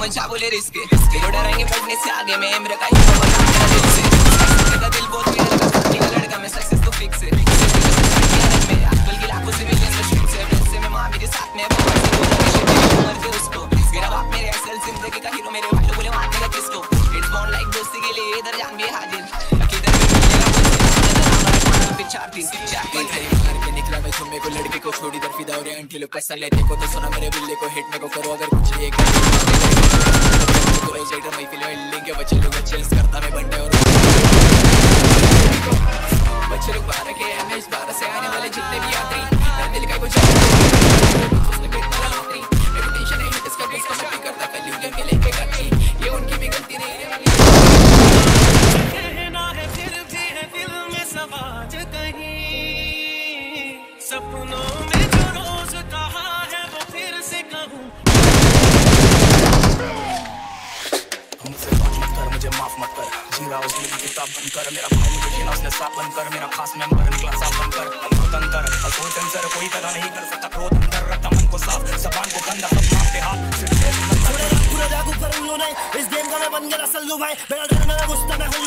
मचा बोले रिस्क तेरे डरेंगे बढ़ने से आगे मैं मेरा का ही बता मेरा दिल से मेरा दिल बहुत मेरा लड़का मैं सक्सेस तो फिक्स है मैं आजकल की लाखों से मिलियंस में शूट से वैसे मैं मां मेरे साथ में मर के उसको मेरा बाप मेरे असल जिंदगी का हीरो मेरे वालों बोले मारने का किसको इट्स बॉर्न लाइक दोस्ती के लिए इधर जान भी हाजिर किधर घर पे निकला मैं तुम को लड़के को छोड़ी दर फिदा और अंटिल पैसा लेते को तो सुना मेरे बिल्ले को हिट में को करो अगर कुछ ये कर मैं फिल्म लेंगे बच्चे लोग चेस करता मैं बंडे और बच्चे लोग 12 के हैं इस 12 से आने वाले जितने भी यात्री दिल का कुछ उसने पेट में लॉटरी मेरी टेंशन है इसका बेस का मैं करता कर लूंगा मिले के गलती ये उनकी भी गलती नहीं है कहना है फिर भी है दिल में सवाज कहीं सपनों में जो रोज कहा है वो फिर से कहूं मुझसे बात मत कर मुझे माफ मत कर जी रहा उसने भी किताब बंद कर मेरा भाई मुझे जीना उसने साफ बंद कर मेरा खास मेंबर निकला साफ बंद कर हमको तंतर असोल सेंसर कोई पैदा नहीं कर सकता क्रोध अंदर रखता मन को साफ जबान को गंदा सब मारते हाथ सिर्फ पूरा जागू कर उन लोगों ने इस गेम का मैं बन गया सल्लू भाई मेरा डर मेरा गुस्सा मैं हूं